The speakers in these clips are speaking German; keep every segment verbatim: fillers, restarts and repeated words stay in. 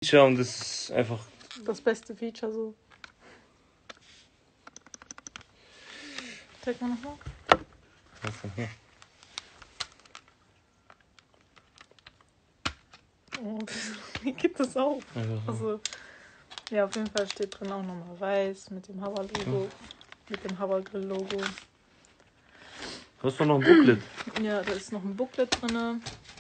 Feature und das ist einfach das beste Feature so. Zeig mal nochmal. Was denn hier? Oh, wie geht das auf? Also, Also, ja, auf jeden Fall steht drin auch nochmal weiß mit dem Haber-Logo. Hm. Mit dem Haber-Grill-Logo. du hast doch noch ein Booklet. Ja, da ist noch ein Booklet drin.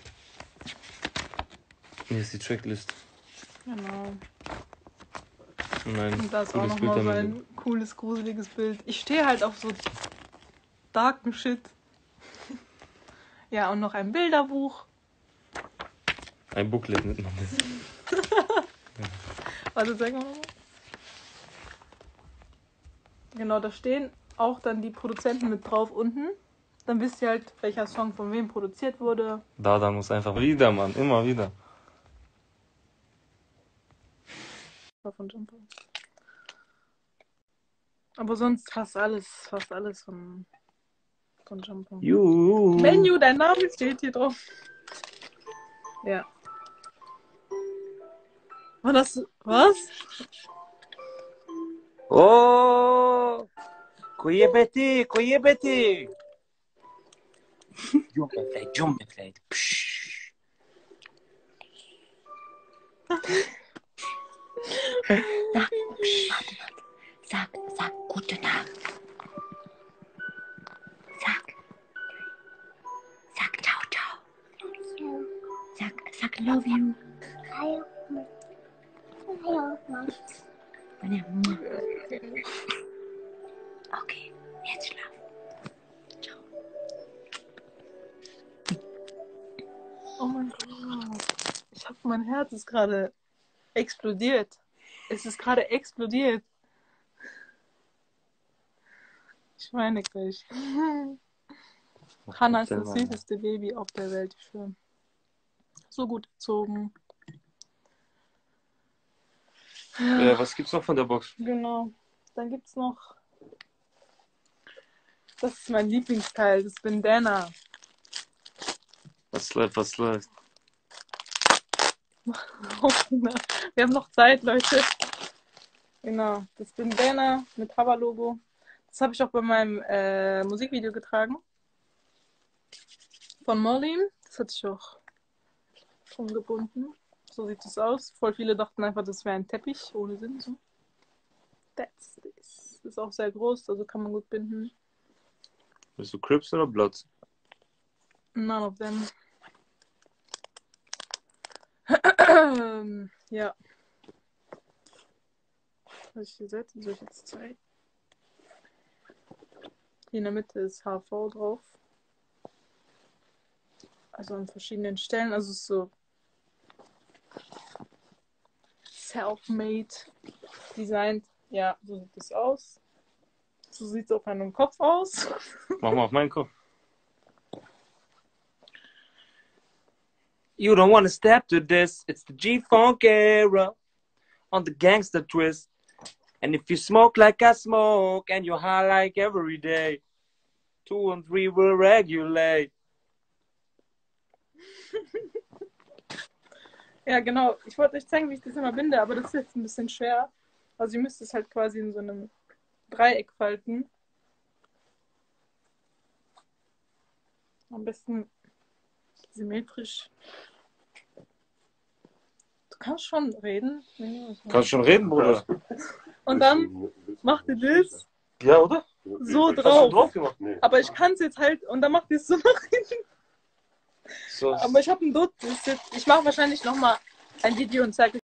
Hier ist die Tracklist. Genau. Nein, Und da ist auch cooles nochmal Bild so am ein Ende. cooles, gruseliges Bild. Ich stehe halt auf so darken Shit. Ja, und noch ein Bilderbuch. Ein Booklet mit noch mit. Warte, sag mal nochmal. Genau, da stehen auch dann die Produzenten mit drauf unten. Dann wisst ihr halt, welcher Song von wem produziert wurde. Da, da muss einfach wieder, Mann. Immer wieder. War von Jumper. Aber sonst fast alles, fast alles von, von Jumper. Juhu. Menu, dein Name steht hier drauf. Ja. War das. Was? Oh! Kuyebeti, Kuyebeti! Jumbefleid, Jumbefleid. Psch. Sag, sag, sag gute Nacht. Sag, sag ciao, ciao. Sag, sag love you. Okay, jetzt schlafen. Ciao. Oh mein Gott. Ich hab, mein Herz ist gerade explodiert. Es ist gerade explodiert. Ich meine gleich. Hannah ist das süßeste Baby auf der Welt. Ich schwöre. So gut erzogen. Ja, was gibt's noch von der Box? Genau. Dann gibt's noch. Das ist mein Lieblingsteil, das Bandana. Was läuft, was läuft? Wir haben noch Zeit, Leute. Genau, das Bandana mit Haber-Logo. Das habe ich auch bei meinem äh, Musikvideo getragen. Von Merlin. Das hatte ich auch schon gebunden. So sieht es aus. Voll viele dachten einfach, das wäre ein Teppich ohne Sinn. So. That's this. Das ist auch sehr groß, also kann man gut binden. Bist du Crips oder Bloods? None of them. Ja. Was ich hier setze, soll ich jetzt zeigen? Hier in der Mitte ist H V drauf. Also an verschiedenen Stellen. Also es ist so self-made designed. Ja, so sieht es aus. So sieht es auf meinem Kopf aus. Mach mal auf meinen Kopf. You don't wanna step to this, it's the G-Funk era on the gangster twist. And if you smoke like I smoke and you're high like every day, two and three will regulate. Ja, genau. Ich wollte euch zeigen, wie ich das immer binde, aber das ist jetzt ein bisschen schwer. Also ihr müsst es halt quasi in so einem Dreieck falten. Am besten symmetrisch. Du kannst schon reden. Kannst schon reden, Bruder. Und dann macht ihr das Ja, oder? so Hast du drauf. drauf gemacht? Nee. Aber ich kann es jetzt halt und dann macht ihr es so nach hinten. So. Aber ich habe ein Dutt. Das ist jetzt, ich mache wahrscheinlich nochmal ein Video und zeige